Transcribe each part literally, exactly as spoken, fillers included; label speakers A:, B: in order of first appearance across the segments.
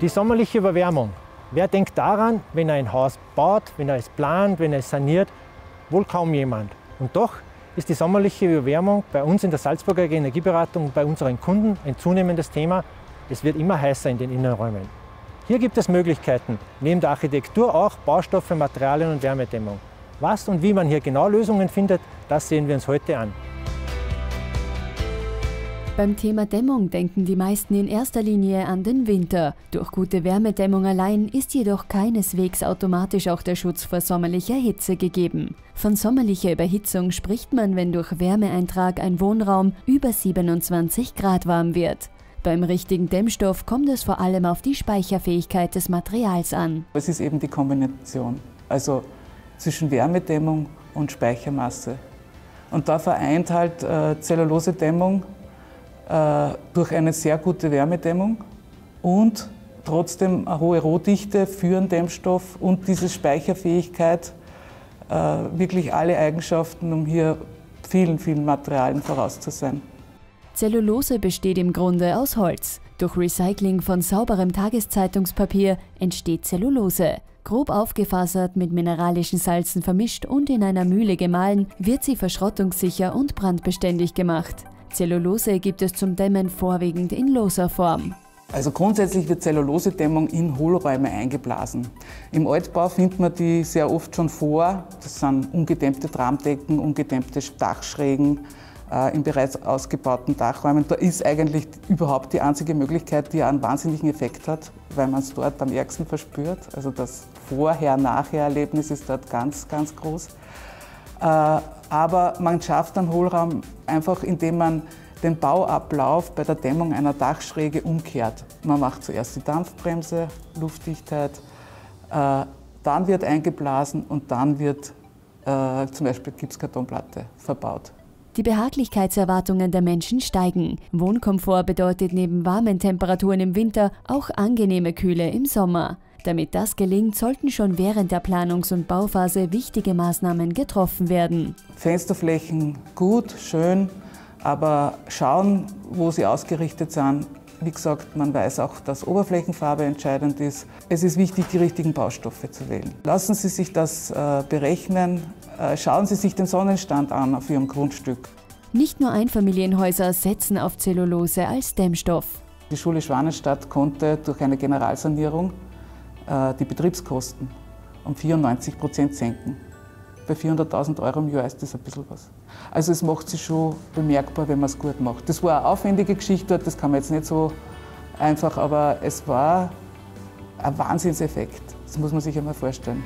A: Die sommerliche Überwärmung. Wer denkt daran, wenn er ein Haus baut, wenn er es plant, wenn er es saniert? Wohl kaum jemand. Und doch ist die sommerliche Überwärmung bei uns in der Salzburger Energieberatung und bei unseren Kunden ein zunehmendes Thema. Es wird immer heißer in den Innenräumen. Hier gibt es Möglichkeiten, neben der Architektur auch Baustoffe, Materialien und Wärmedämmung. Was und wie man hier genau Lösungen findet, das sehen wir uns heute an.
B: Beim Thema Dämmung denken die meisten in erster Linie an den Winter. Durch gute Wärmedämmung allein ist jedoch keineswegs automatisch auch der Schutz vor sommerlicher Hitze gegeben. Von sommerlicher Überhitzung spricht man, wenn durch Wärmeeintrag ein Wohnraum über siebenundzwanzig Grad warm wird. Beim richtigen Dämmstoff kommt es vor allem auf die Speicherfähigkeit des Materials an.
C: Es ist eben die Kombination, also zwischen Wärmedämmung und Speichermasse. Und da vereint halt äh, Zellulosedämmung durch eine sehr gute Wärmedämmung und trotzdem eine hohe Rohdichte für einen Dämmstoff und diese Speicherfähigkeit, äh, wirklich alle Eigenschaften, um hier vielen, vielen Materialien voraus zu sein.
B: Zellulose besteht im Grunde aus Holz. Durch Recycling von sauberem Tageszeitungspapier entsteht Zellulose. Grob aufgefasert, mit mineralischen Salzen vermischt und in einer Mühle gemahlen, wird sie verschrottungssicher und brandbeständig gemacht. Zellulose gibt es zum Dämmen vorwiegend in loser Form.
C: Also grundsätzlich wird Zellulosedämmung in Hohlräume eingeblasen. Im Altbau findet man die sehr oft schon vor. Das sind ungedämmte Tramdecken, ungedämmte Dachschrägen äh, in bereits ausgebauten Dachräumen. Da ist eigentlich überhaupt die einzige Möglichkeit, die einen wahnsinnigen Effekt hat, weil man es dort am ärgsten verspürt. Also das Vorher-Nachher-Erlebnis ist dort ganz, ganz groß. Äh, aber man schafft einen Hohlraum einfach, indem man den Bauablauf bei der Dämmung einer Dachschräge umkehrt. Man macht zuerst die Dampfbremse, Luftdichtheit, äh, dann wird eingeblasen und dann wird äh, zum Beispiel Gipskartonplatte verbaut.
B: Die Behaglichkeitserwartungen der Menschen steigen. Wohnkomfort bedeutet neben warmen Temperaturen im Winter auch angenehme Kühle im Sommer. Damit das gelingt, sollten schon während der Planungs- und Bauphase wichtige Maßnahmen getroffen werden.
C: Fensterflächen gut, schön, aber schauen, wo sie ausgerichtet sind. Wie gesagt, man weiß auch, dass Oberflächenfarbe entscheidend ist. Es ist wichtig, die richtigen Baustoffe zu wählen. Lassen Sie sich das äh, berechnen. Äh, schauen Sie sich den Sonnenstand an auf Ihrem Grundstück.
B: Nicht nur Einfamilienhäuser setzen auf Zellulose als Dämmstoff.
C: Die Schule Schwanenstadt konnte durch eine Generalsanierung die Betriebskosten um vierundneunzig Prozent senken. Bei vierhunderttausend Euro im Jahr ist das ein bisschen was. Also es macht sich schon bemerkbar, wenn man es gut macht. Das war eine aufwendige Geschichte, das kann man jetzt nicht so einfach, aber es war ein Wahnsinnseffekt. Das muss man sich einmal vorstellen.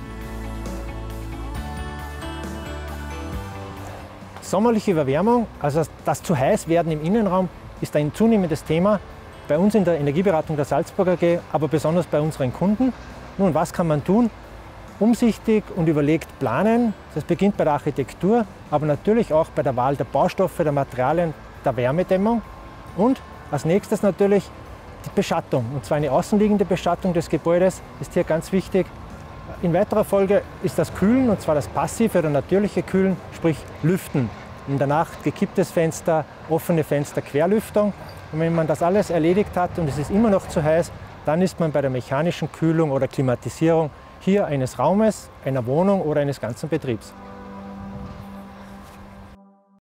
A: Sommerliche Überwärmung, also das zu heiß werden im Innenraum, ist ein zunehmendes Thema. Bei uns in der Energieberatung der Salzburger A G, aber besonders bei unseren Kunden. Nun, was kann man tun? Umsichtig und überlegt planen. Das beginnt bei der Architektur, aber natürlich auch bei der Wahl der Baustoffe, der Materialien, der Wärmedämmung. Und als nächstes natürlich die Beschattung. Und zwar eine außenliegende Beschattung des Gebäudes ist hier ganz wichtig. In weiterer Folge ist das Kühlen, und zwar das passive oder natürliche Kühlen, sprich Lüften. In der Nacht gekipptes Fenster, offene Fenster, Querlüftung. Und wenn man das alles erledigt hat und es ist immer noch zu heiß, dann ist man bei der mechanischen Kühlung oder Klimatisierung hier eines Raumes, einer Wohnung oder eines ganzen Betriebs.